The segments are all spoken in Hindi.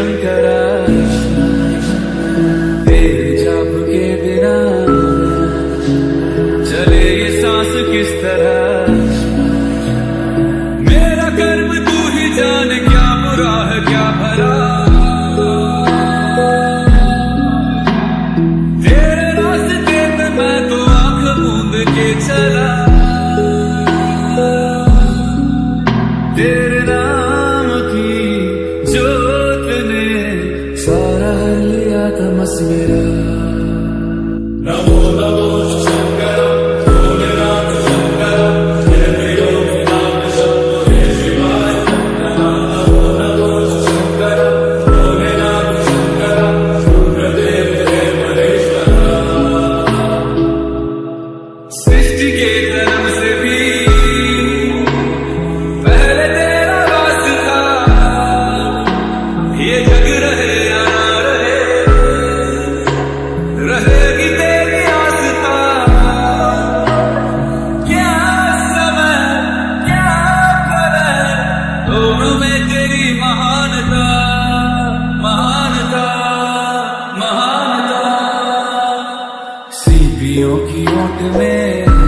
शंकरा, तेरे जाप के बिना चले ये सांस किस तरह। मेरा कर्म तू ही जाने, क्या बुरा है क्या भला। तेरे रास्ते पे मैं तो आंख मूंद के चला। तेरे नाम की जोत ने सारा लिया तमस मेरा। नमो नमो शंकर भोलेनाथ शंकर, जय त्रिलोकनाथ शंभो जय शिवाय शंकर। नमो नमो शंकर भोलेनाथ शंकर, रुद्रदेव जय महेश्वर। सृष्टि के जन्म से भी पहले तेरा वास था। ये जग रहे या ना रहे, रहेगी तेरी आस्था। क्या समय क्या पल है, दोनों में तेरी महानता महानता महानता। सीपियों की ओट में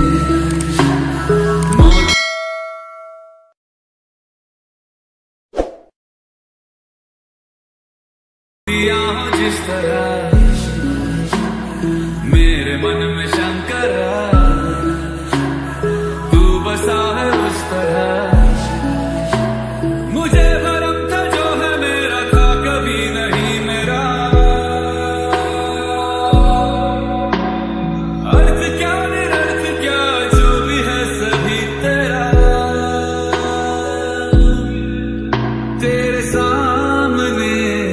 दिया हो जिस तरह, मेरे मन में शंकरा, तू बसा है उस तरह। मुझे भरम था जो है मेरा, था कभी नहीं मेरा। अर्थ क्या निरर्थ क्या, जो भी है सभी तेरा। तेरे सामने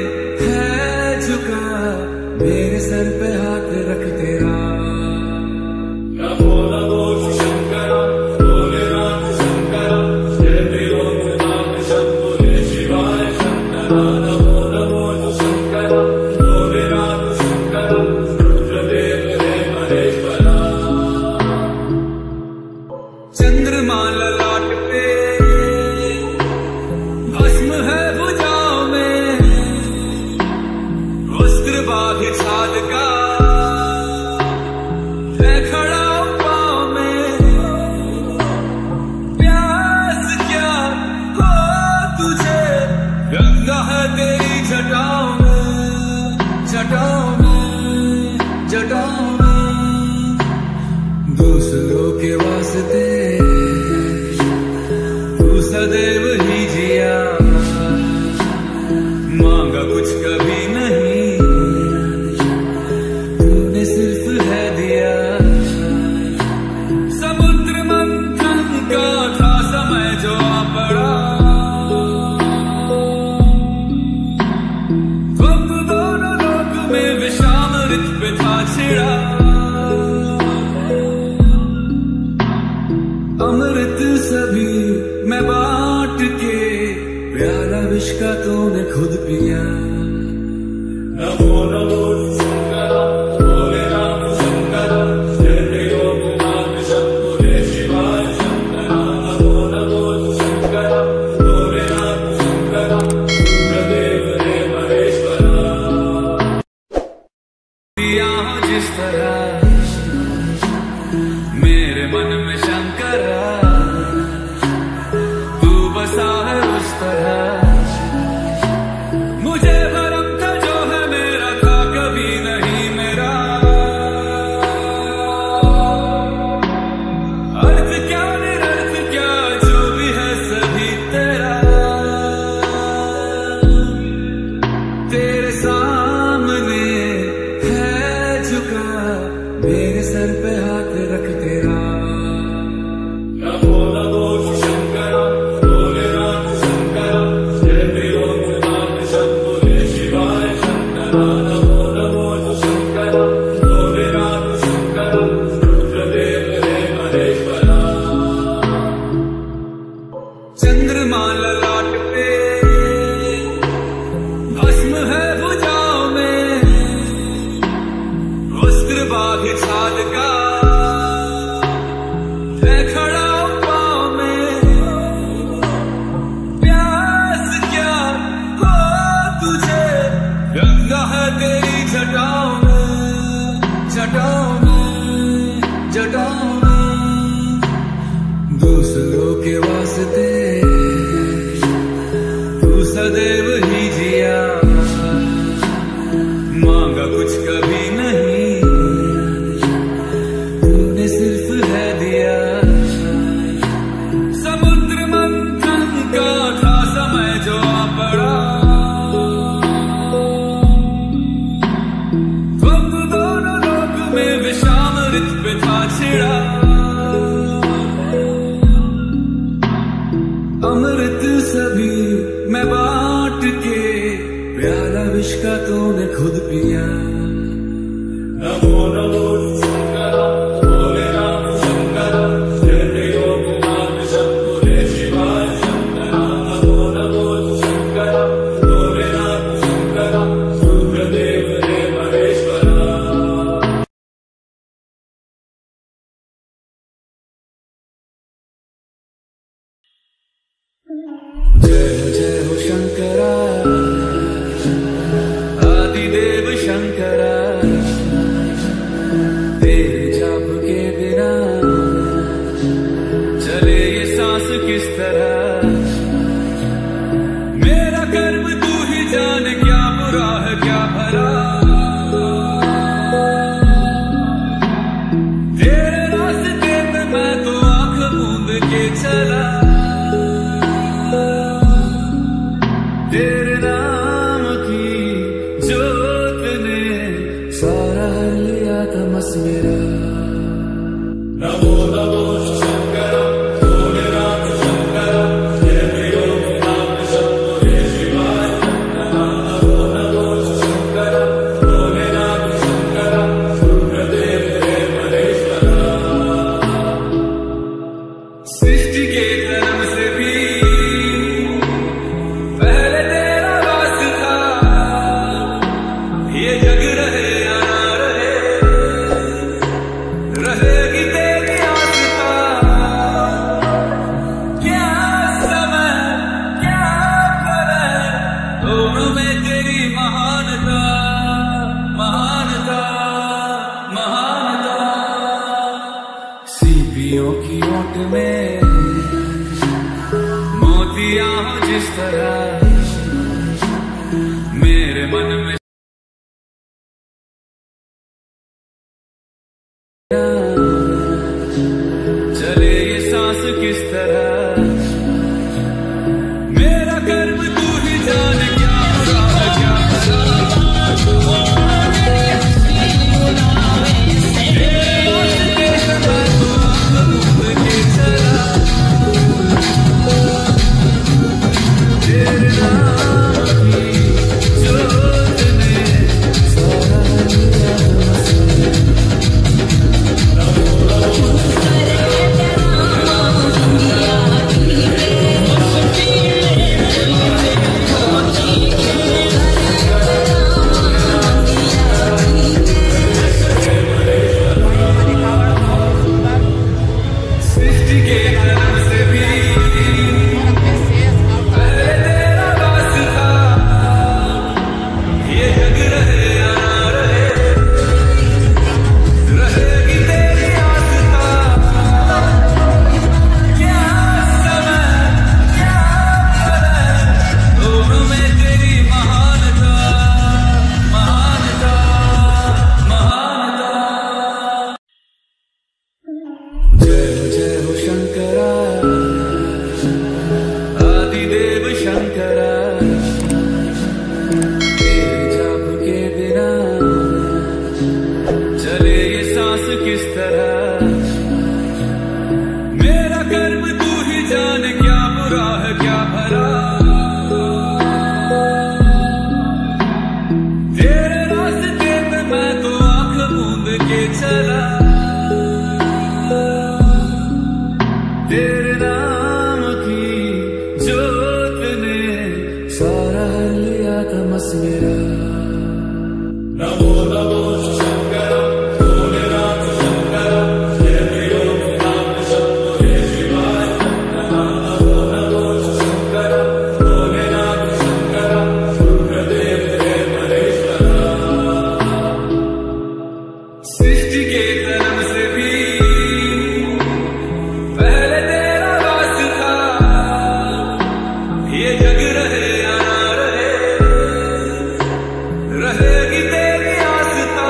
मेरे सर पे हाथ रख तेरा। नमो नमो शंकर भोलेनाथ शंकर, जय त्रिलोकनाथ शंभो जय शिवाय शंकर। नमो नमो शंकर भोलेनाथ शंकर, रुद्रदेव जय महेश्वर। चंद्रमा ललाट पे भस्म है भुजाओं में, वस्त्र बाघ छाल का है खड़ा पाँव में। प्यास क्या हो तुझे, गंगा है तेरी जटाओं में जटाओं में जटाओं में। दूसरों के वास्ते तू सदैव ही जिया, मांगा कुछ कभी नहीं, सिर्फ है दिया। समुद्र मंथन का था समय जो आ पड़ा, तुम दोनों लोक में विषामृत पे था छिड़ा। अमृत सभी मैं बांट के, प्याला विष का तूने खुद पिया। नमो नमो शंकर भोलेनाथ शंकर, जय त्रिलोकनाथ शंभो जय शिवाय शंकर। नमो नमो शंकर भोलेनाथ शंकर, रुद्रदेव जय महेश्वर। दिया हो जिस तरह, मेरे मन में शंकरा, तू बसा है उस तरह। मुझे भरम था जो है मेरा, था विष का तूने खुद पिया। नमो नमो शंकर भोले राम शंकर जय योगनाथ शंभुरे शिवाय शंकर। नमो नमो शंकर भोले राम शंकर रुद्रदेव रे महेश्वर। जय जय हो शंकरा आदिदेव शंकरा, तेरे जाप के बिना चले ये सांस किस तरह। मेरा कर्म तू ही जान, क्या बुरा है क्या भला। तेरे रास्ते पे मैं तो आंख मूंद के चला। तेरे नाम की जोत ने सारा हर लिया तमस मेरा। नमो नमो शंकर भोले राम शंकर जय योगनाथ शंभुरे शिवाय शंकर। नमो नमो शंकर भोले राम शंकर रुद्रदेव रे महेश्वर। सृष्टि के जन्म से भी पहले तेरा वास था। ये जग रहे या ना रहे, रहेगी तेरी आस्था। क्या समय क्या करे, दोनों में तेरी महानता महानता महानता। सीपियों की ओट में मोतियां हो जिस तरह, मेरे मन में चले ये सांस किस तरह। मेरा कर्म तू ही जान, क्या बुरा है क्या भला। तेरे रास्ते पे मैं तो आंख मूंद के चला। तेरे नाम की जोत ने सारा लिया तमस मेरा। सृष्टि के जन्म से भी पहले तेरा वास था। ये जग रहे या ना रहे, रहेगी तेरी आस्था। क्या समय क्या भला, दोनों में तेरी महानता महानता महानता। जय जय हो शंकरा आदिदेव शंकरा, तेरे जाप के बिना चले ये सांस किस तरह। मेरा कर्म तू ही जान, क्या बुरा है क्या भला। तेरे रास्ते पे मैं तो आंख मूंद के चला। तेरे नाम की जोत ने सारा हर लिया तमस मेरा। नमो नमो शंकर भोले राम शंकर जय योगनाथ शंभुरे शिवाय शंकर। नमो नमो शंकर भोले राम शंकर रुद्रदेव रे महेश्वर। सृष्टि के जन्म से भी पहले तेरा वास था। ये जग रहे या ना रहे, रहेगी तेरी आस्था।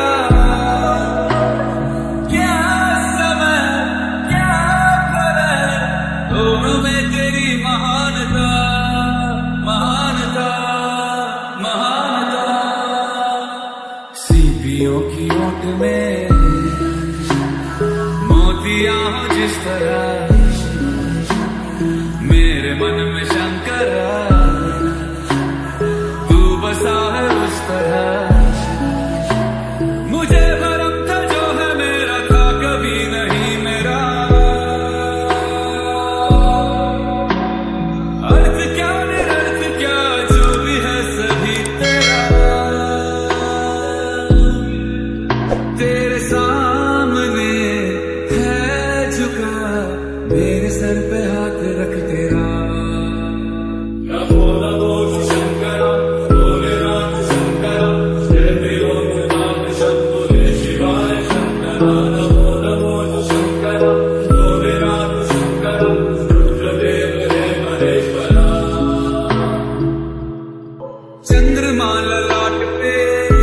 चंद्रमा ललाट पे,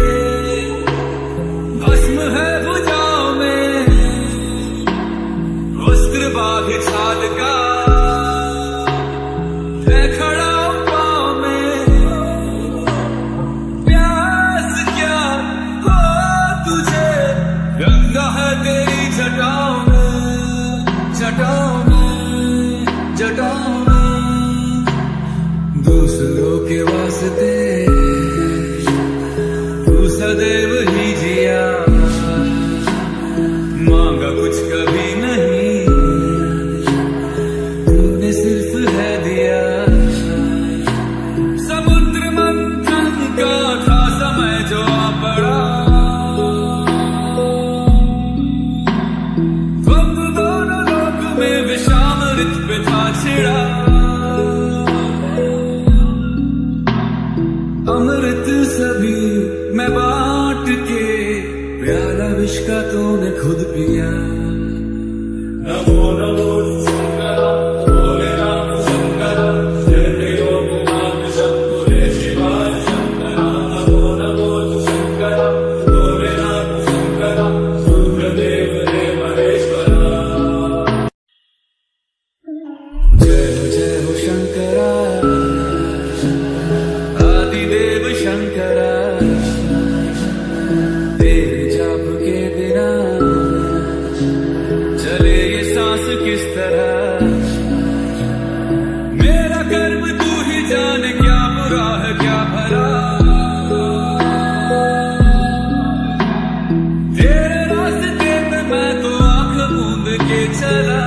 भस्म है भुजाओं में, वस्त्र बाघ छाल का है खड़ा पाँव में। प्यास क्या हो तुझे, गंगा है तेरी जटाओं में, जटाओं में, जटाओं में। दूसरों के वास्ते तू सदैव ही जिया, मांगा कुछ कभी नहीं, तूने सिर्फ है दिया। समुद्र मंथन का था समय जो आ पड़ा, द्वंद्व दोनों लोक में विषामृत पे था छिड़ा। अमृत सभी मैं बांट के, प्याला विष का तूने खुद पिया। नमो नमो शंकर, भोलेनाथ शंकर, जय त्रिलोकनाथ शंभो हे शिवाय शंकर। नमो नमो शंकर, भोलेनाथ शंकर, रुद्रदेव हे महेश्वर। जय हो शंकरा, आदिदेव शंकरा, तेरे जाप के बिना चले ये सांस किस तरह। मेरा कर्म तू ही जाने, क्या बुरा है क्या भला। तेरे रास्ते पे मैं तो आंख मूंद के चला,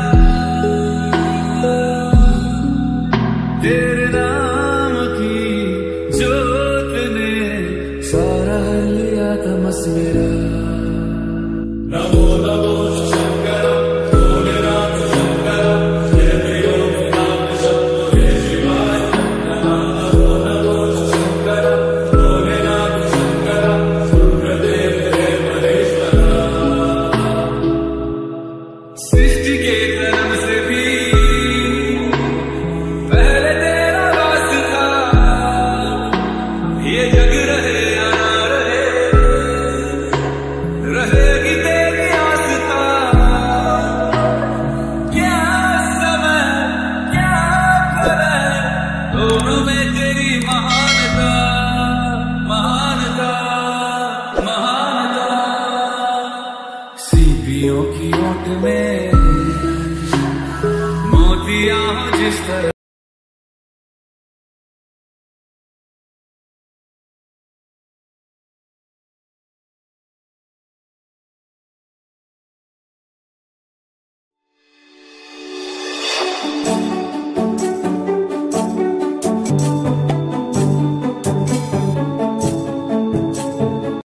तेरे नाम की जोत ने सारा लिया तमस मेरा। नमो नमो शंकर, भोलेनाथ शंकर, जय त्रिलोकनाथ शंभो हे शिवाय शंकर। नमो नमो शंकर, भोलेनाथ शंकर, रुद्रदेव हे महेश्वर। सृष्टि के जन्म से भी पहले तेरा वास था, ये जग रहे या ना रहे, रहेगी तेरी आस्था। क्या समय क्या करे, दोनों में तेरी महानता, महानता, महानता। सीपियों की ओट में मोतियां हो जिस तरह,